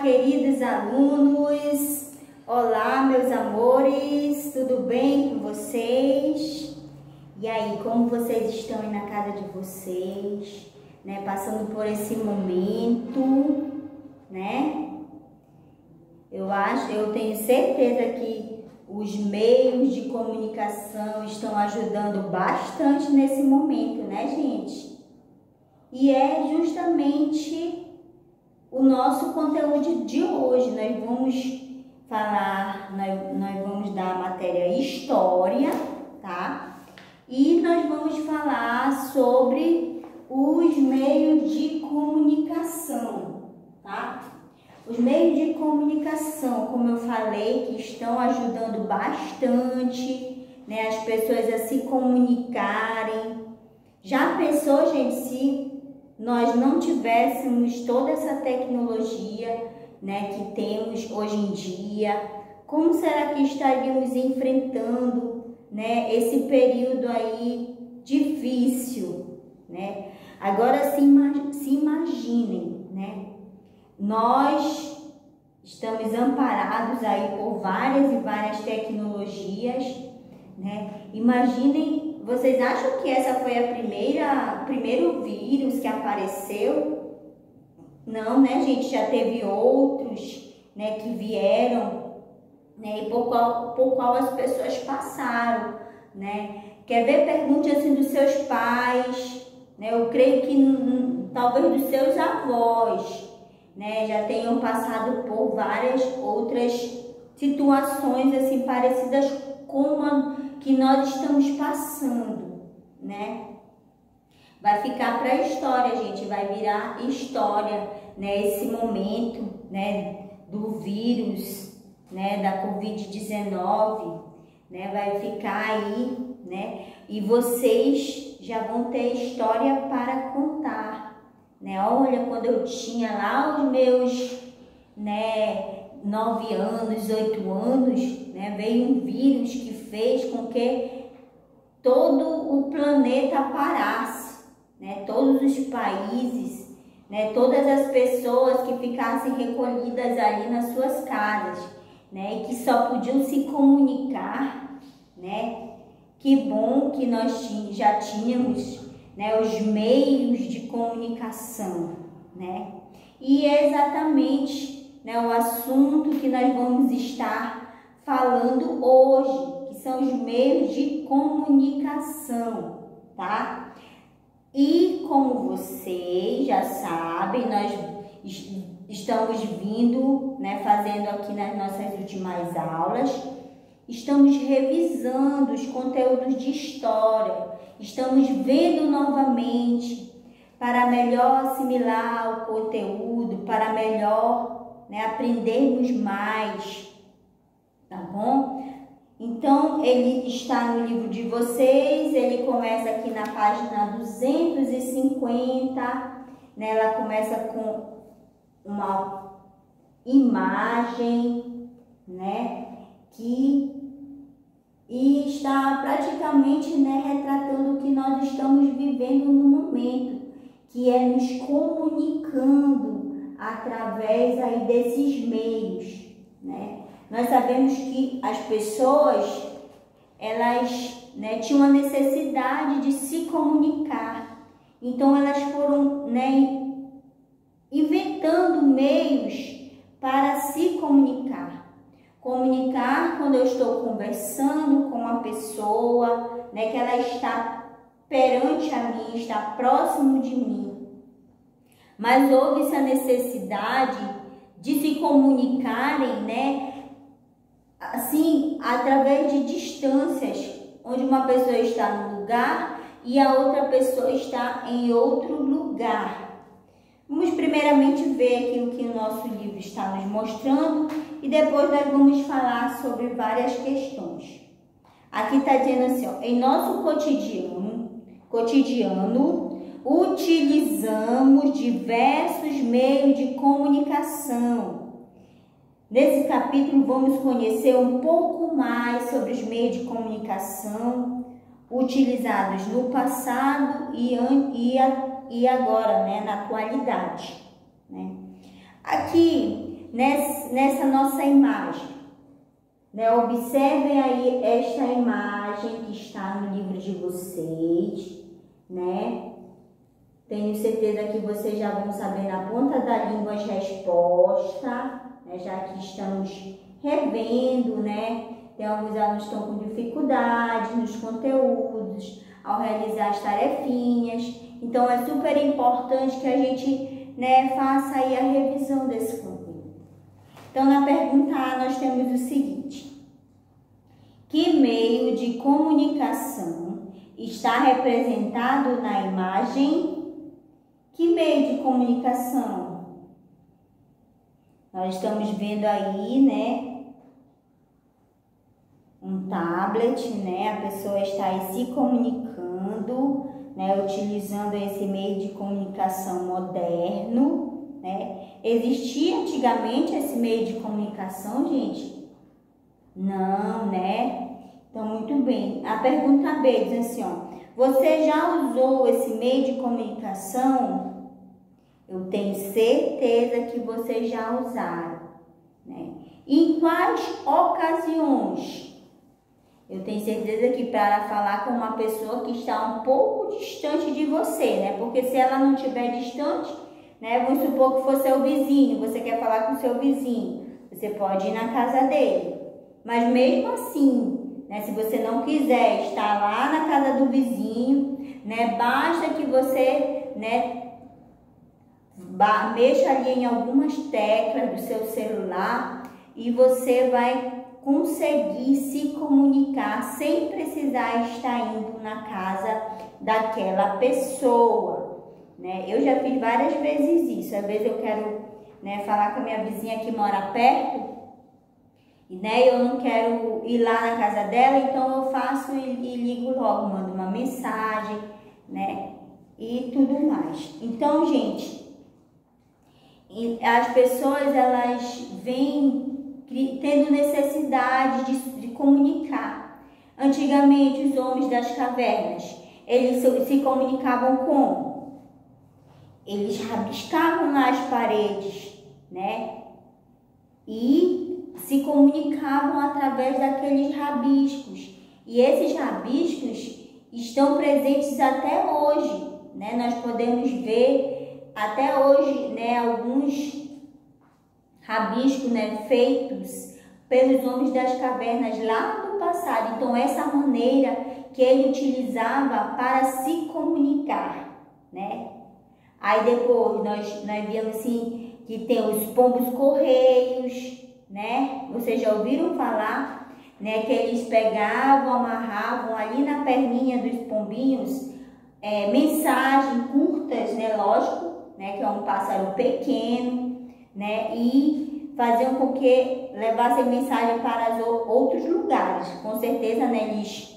queridos alunos! Olá, meus amores! Tudo bem com vocês? E aí, como vocês estão aí na casa de vocês, né? Passando por esse momento, né? Eu tenho certeza que os meios de comunicação estão ajudando bastante nesse momento, né, gente? E é justamente o nosso conteúdo de hoje. Nós vamos falar, nós vamos dar a matéria História, tá? E nós vamos falar sobre os meios de comunicação, tá? Os meios de comunicação, como eu falei, que estão ajudando bastante, né, as pessoas a se comunicarem. Já pensou, gente, se nós não tivéssemos toda essa tecnologia, né, que temos hoje em dia, como será que estaríamos enfrentando, né, esse período aí difícil, né? Agora se imaginem, né? Nós estamos amparados aí por várias e várias tecnologias, né? Imaginem, vocês acham que essa foi o primeiro vírus que apareceu? Não, né, gente? Já teve outros, né, que vieram, né, e por qual as pessoas passaram, né? Quer ver? Pergunte assim dos seus pais, né? Eu creio que talvez dos seus avós, né, já tenham passado por várias outras situações assim parecidas com a que nós estamos passando, né? Vai ficar para a história, gente, vai virar história, né, esse momento, né, do vírus, né, da Covid-19, né, vai ficar aí, né, e vocês já vão ter história para contar, né? Olha, quando eu tinha lá os meus, né, 9 anos, 8 anos, né, veio um vírus que fez com que todo o planeta parasse, né, todos os países, né, todas as pessoas que ficassem recolhidas ali nas suas casas, né, e que só podiam se comunicar, né? Que bom que nós já tínhamos, né, os meios de comunicação, né? E é exatamente, né, o assunto que nós vamos estar falando hoje, que são os meios de comunicação, tá? E como vocês já sabem, nós estamos vindo, né, fazendo aqui nas nossas últimas aulas, estamos revisando os conteúdos de história, estamos vendo novamente para melhor assimilar o conteúdo, para melhor, né, aprendermos mais, tá bom? Então, ele está no livro de vocês, ele começa aqui na página 250, né? Ela começa com uma imagem, né, e está praticamente, né, retratando o que nós estamos vivendo no momento, que é nos comunicando através aí desses meios, né? Nós sabemos que as pessoas, elas, né, tinham a necessidade de se comunicar, então elas foram, né, inventando meios para se comunicar. Comunicar quando eu estou conversando com uma pessoa, né, que ela está perante a mim, está próximo de mim. Mas houve essa necessidade de se comunicarem, né, assim, através de distâncias, onde uma pessoa está num lugar e a outra pessoa está em outro lugar. Vamos primeiramente ver aqui o que o nosso livro está nos mostrando e depois nós vamos falar sobre várias questões. Aqui está dizendo assim, ó, em nosso cotidiano, utilizamos diversos meios de comunicação. Nesse capítulo vamos conhecer um pouco mais sobre os meios de comunicação utilizados no passado e agora, né, na atualidade, né? Aqui nessa nossa imagem. Né? Observem aí esta imagem que está no livro de vocês, né? Tenho certeza que vocês já vão saber na ponta da língua as respostas, né? Já que estamos revendo, né? Tem alguns alunos que estão com dificuldade nos conteúdos, ao realizar as tarefinhas. Então, é super importante que a gente, né, faça aí a revisão desse conteúdo. Então, na pergunta A, nós temos o seguinte: que meio de comunicação está representado na imagem? Que meio de comunicação? Nós estamos vendo aí, né, um tablet, né? A pessoa está aí se comunicando, né? Utilizando esse meio de comunicação moderno, né? Existia antigamente esse meio de comunicação, gente? Não, né? Então, muito bem. A pergunta B diz assim, ó: você já usou esse meio de comunicação? Eu tenho certeza que vocês já usaram, né? Em quais ocasiões? Eu tenho certeza que para falar com uma pessoa que está um pouco distante de você, né? Porque se ela não estiver distante, né? Vamos supor que for seu vizinho, você quer falar com seu vizinho, você pode ir na casa dele. Mas mesmo assim, né? Se você não quiser estar lá na casa do vizinho, né? Basta que você, né, mexa ali em algumas teclas do seu celular e você vai conseguir se comunicar sem precisar estar indo na casa daquela pessoa, né? Eu já fiz várias vezes isso. Às vezes eu quero, né, falar com a minha vizinha que mora perto e, né, eu não quero ir lá na casa dela, então eu faço e ligo logo, mando uma mensagem, né, e tudo mais. Então, gente, as pessoas, elas vêm tendo necessidade de comunicar. Antigamente, os homens das cavernas, eles se comunicavam como? Eles rabiscavam lá as paredes, né? E se comunicavam através daqueles rabiscos. E esses rabiscos estão presentes até hoje, né? Nós podemos ver até hoje, né, alguns rabiscos, né, feitos pelos homens das cavernas lá no passado. Então, essa maneira que ele utilizava para se comunicar, né? Aí depois nós vimos assim que tem os pombos correios, né? Vocês já ouviram falar, né, que eles pegavam, amarravam ali na perninha dos pombinhos mensagens curtas, né? Lógico, né, que é um pássaro pequeno, né, e faziam com que levassem mensagem para outros lugares. Com certeza, né, eles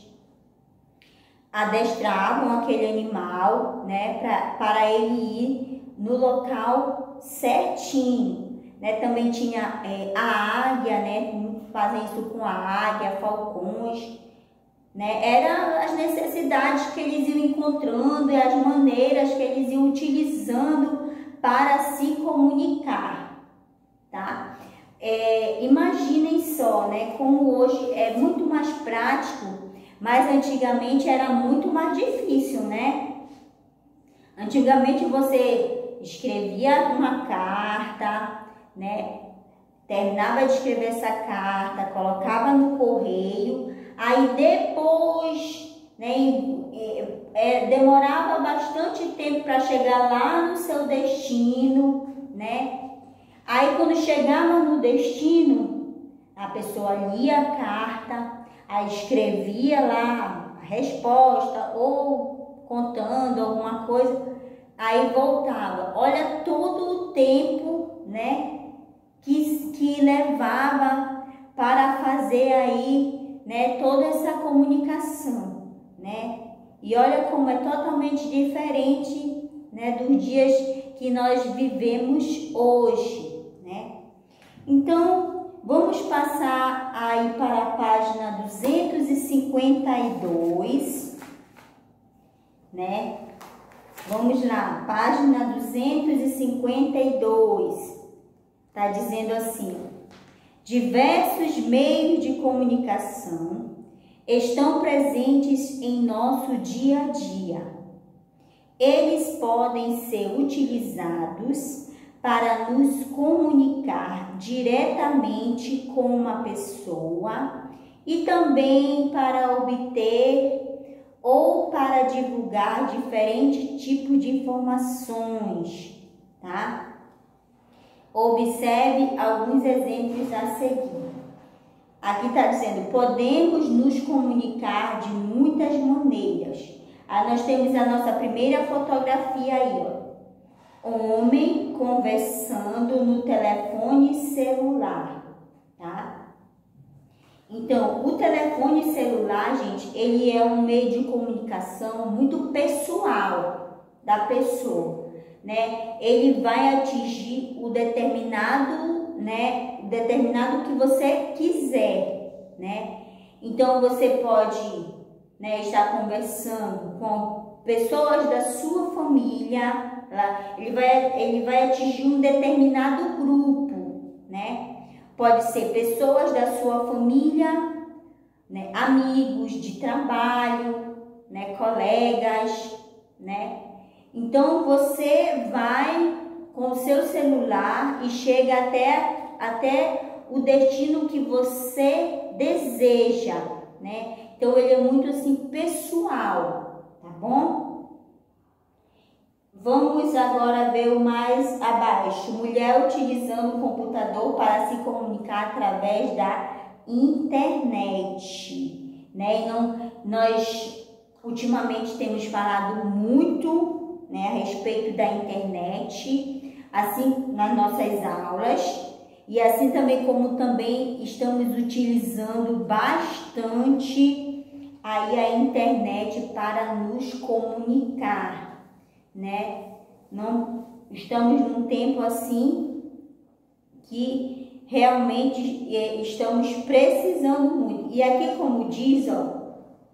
adestravam aquele animal, né, para ele ir no local certinho, né. Também tinha a águia, né, fazem isso com a águia, falcões, né. Eram as necessidades que eles iam encontrando e as maneiras que eles iam utilizando para se comunicar, tá? Imaginem só, né, como hoje é muito mais prático, mas antigamente era muito mais difícil, né? Antigamente você escrevia uma carta, né? Terminava de escrever essa carta, colocava no correio, aí depois, né, demorava bastante tempo para chegar lá no seu destino, né? Aí quando chegava no destino, a pessoa lia a carta, aí escrevia lá a resposta ou contando alguma coisa, aí voltava. Olha todo o tempo, né, que levava para fazer aí, né, toda essa comunicação, né? E olha como é totalmente diferente, né, dos dias que nós vivemos hoje, né? Então, vamos passar aí para a página 252, né? Vamos lá, página 252. Está dizendo assim: diversos meios de comunicação estão presentes em nosso dia a dia. Eles podem ser utilizados para nos comunicar diretamente com uma pessoa e também para obter ou para divulgar diferentes tipos de informações, tá? Observe alguns exemplos a seguir. Aqui está dizendo: podemos nos comunicar de muitas maneiras. Nós temos a nossa primeira fotografia aí, ó. Homem conversando no telefone celular, tá? Então, o telefone celular, gente, ele é um meio de comunicação muito pessoal da pessoa, né? Ele vai atingir o determinado, né? O determinado que você quiser, né? Então, você pode, né, estar conversando com pessoas da sua família. Ele vai atingir um determinado grupo, né? Pode ser pessoas da sua família, né? Amigos de trabalho, né? Colegas, né? Então, você vai com o seu celular e chega até o destino que você deseja, né? Então, ele é muito assim pessoal, tá bom? Vamos agora ver o mais abaixo. Mulher utilizando o computador para se comunicar através da internet, né? Nós ultimamente temos falado muito, né, a respeito da internet, assim nas nossas aulas, e assim também como também estamos utilizando bastante aí a internet para nos comunicar, né? Não estamos num tempo assim que realmente estamos precisando muito. E aqui, como diz, ó,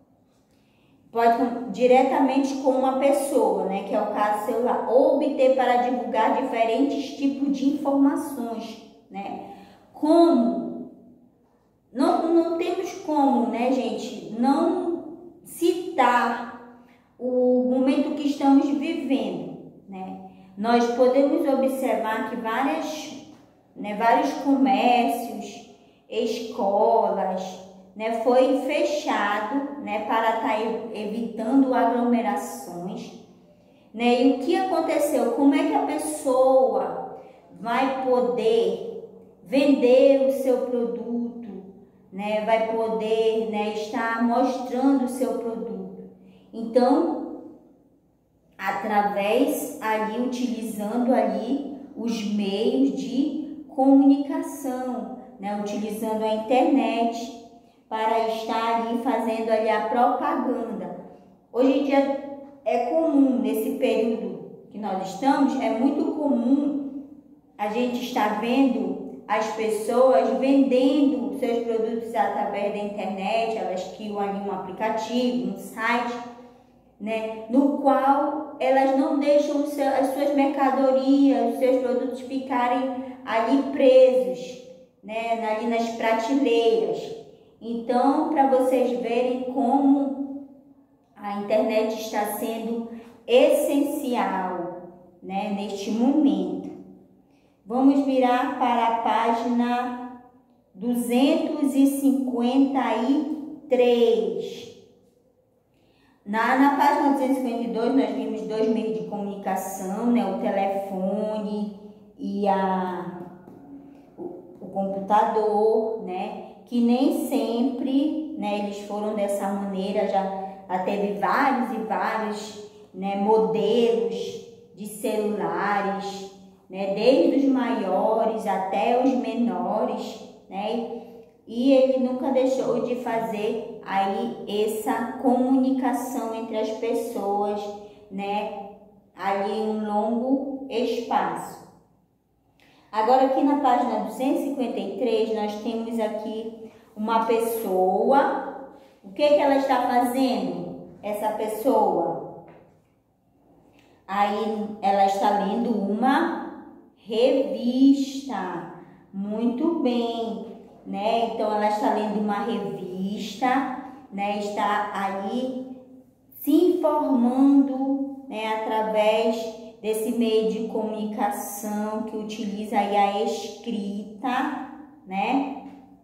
pode diretamente com uma pessoa, né, que é o caso celular, ou obter para divulgar diferentes tipos de informações, né? Como? Não temos como, né, gente, não citar o momento que estamos vivendo, né? Nós podemos observar que vários comércios, escolas, né, foi fechado, né, para estar evitando aglomerações, né? E o que aconteceu? Como é que a pessoa vai poder vender o seu produto, né? Vai poder, né, estar mostrando o seu produto? Então, através ali, utilizando ali os meios de comunicação, né? Utilizando a internet para estar ali fazendo ali a propaganda. Hoje em dia é comum, nesse período que nós estamos, é muito comum a gente estar vendo as pessoas vendendo seus produtos através da internet. Elas criam ali um aplicativo, um site, né, no qual elas não deixam as suas mercadorias, os seus produtos ficarem ali presos, né, ali nas prateleiras. Então, para vocês verem como a internet está sendo essencial, né, neste momento. Vamos virar para a página 253. Na página 252, nós vimos dois meios de comunicação, né? O telefone e o computador, né? Que nem sempre, né, eles foram dessa maneira. Já teve vários e vários, né, modelos de celulares, né? Desde os maiores até os menores, né? E ele nunca deixou de fazer aí essa comunicação entre as pessoas, né, ali em um longo espaço. Agora, aqui na página 253, nós temos aqui uma pessoa. O que ela está fazendo, essa pessoa? Aí ela está lendo uma revista, Muito bem, né? Então ela está lendo uma revista, né? Está aí se informando, né? Através desse meio de comunicação que utiliza aí a escrita, né?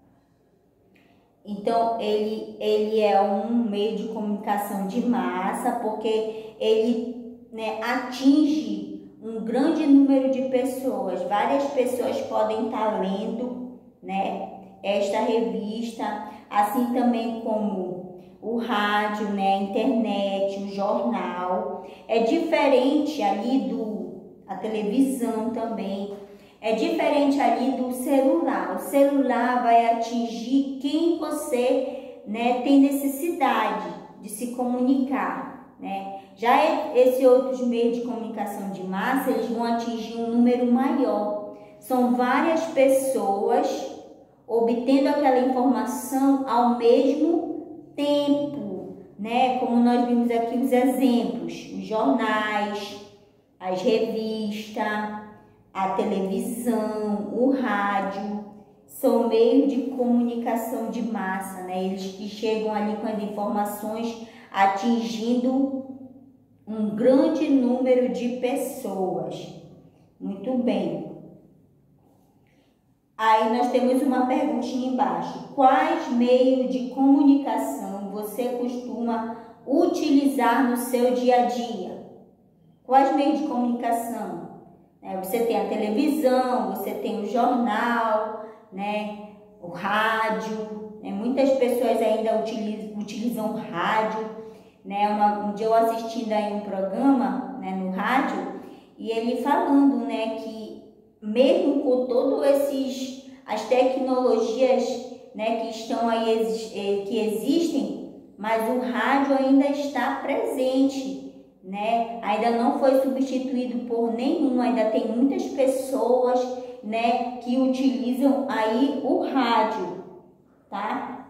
Então, ele é um meio de comunicação de massa, porque ele, né, atinge um grande número de pessoas. Várias pessoas podem estar lendo, né, esta revista, assim também como o rádio, né, a internet, o jornal. É diferente ali a televisão também. É diferente ali do celular. O celular vai atingir quem você, né, tem necessidade de se comunicar, né? Já esses outros meios de comunicação de massa, eles vão atingir um número maior. São várias pessoas obtendo aquela informação ao mesmo tempo, né? Como nós vimos aqui os exemplos, os jornais, as revistas, a televisão, o rádio, são meios de comunicação de massa, né? Eles que chegam ali com as informações atingindo um grande número de pessoas. Muito bem. Aí nós temos uma perguntinha embaixo. Quais meios de comunicação você costuma utilizar no seu dia a dia? Quais meios de comunicação? Você tem a televisão, você tem o jornal, né? O rádio, né? Muitas pessoas ainda utilizam rádio, né? Um dia eu assistindo aí um programa, né, no rádio, e ele falando, né, que mesmo com todos as tecnologias, né, que estão aí, que existem, mas o rádio ainda está presente, né? Ainda não foi substituído por nenhum, ainda tem muitas pessoas, né, que utilizam aí o rádio, tá?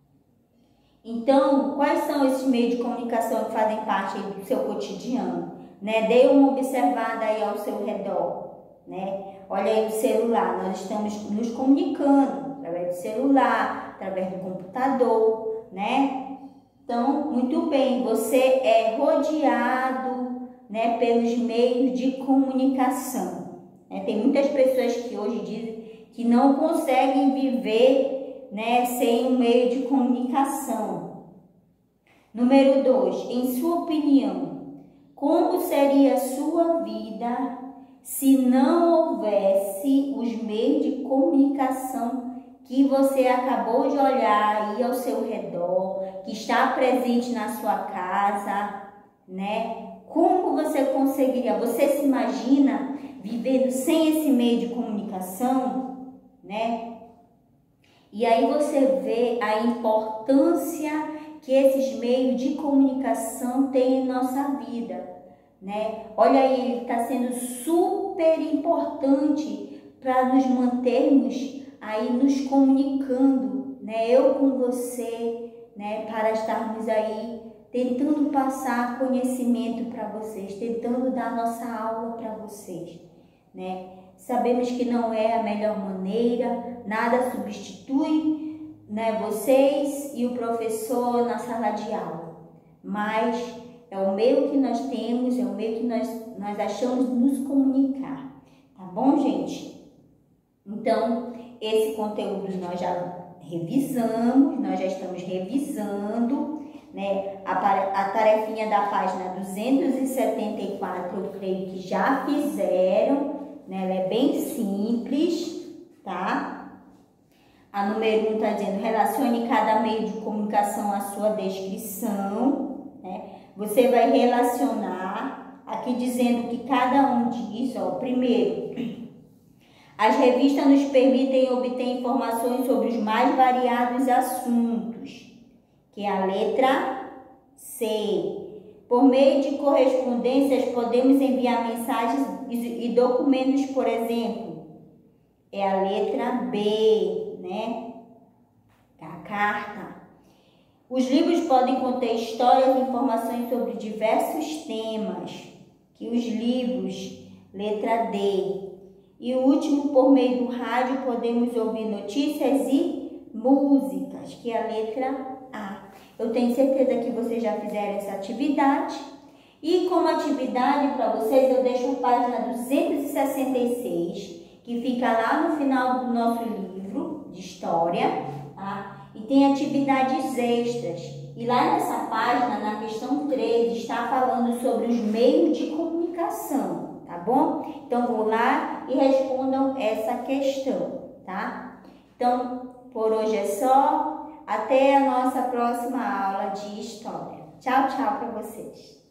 Então, quais são esses meios de comunicação que fazem parte aí do seu cotidiano, né? Dê uma observada aí ao seu redor, né? Olha aí o celular, nós estamos nos comunicando através do celular, através do computador, né? Então, muito bem, você é rodeado, né, pelos meios de comunicação. Tem muitas pessoas que hoje dizem que não conseguem viver, né, sem um meio de comunicação. Número 2, em sua opinião, como seria a sua vida se não houvesse os meios de comunicação que você acabou de olhar aí ao seu redor, que está presente na sua casa, né? Como você conseguiria? Você se imagina vivendo sem esse meio de comunicação, né? E aí você vê a importância que esses meios de comunicação têm em nossa vida, né? Olha aí, ele está sendo super importante para nos mantermos aí nos comunicando, né? Eu com você, né? Para estarmos aí tentando passar conhecimento para vocês, tentando dar nossa aula para vocês, né? Sabemos que não é a melhor maneira, nada substitui, né, vocês e o professor na sala de aula, mas é o meio que nós temos, é o meio que nós achamos nos comunicar, tá bom, gente? Então, esse conteúdo nós já revisamos, nós já estamos revisando, né? A tarefinha da página 274, eu creio que já fizeram, né? Ela é bem simples, tá? A número 1 está dizendo, relacione cada meio de comunicação à sua descrição, né? Você vai relacionar, aqui dizendo que cada um diz, ó, primeiro, as revistas nos permitem obter informações sobre os mais variados assuntos, que é a letra C. Por meio de correspondências, podemos enviar mensagens e documentos, por exemplo. É a letra B, né? A carta. Os livros podem conter histórias e informações sobre diversos temas, que os livros, letra D. E o último, por meio do rádio, podemos ouvir notícias e músicas, que é a letra A. Eu tenho certeza que vocês já fizeram essa atividade. E como atividade para vocês, eu deixo a página 266, que fica lá no final do nosso livro de história, tá? E tem atividades extras. E lá nessa página, na questão 3, está falando sobre os meios de comunicação, tá bom? Então, vou lá e respondam essa questão, tá? Então, por hoje é só. Até a nossa próxima aula de história. Tchau, tchau para vocês.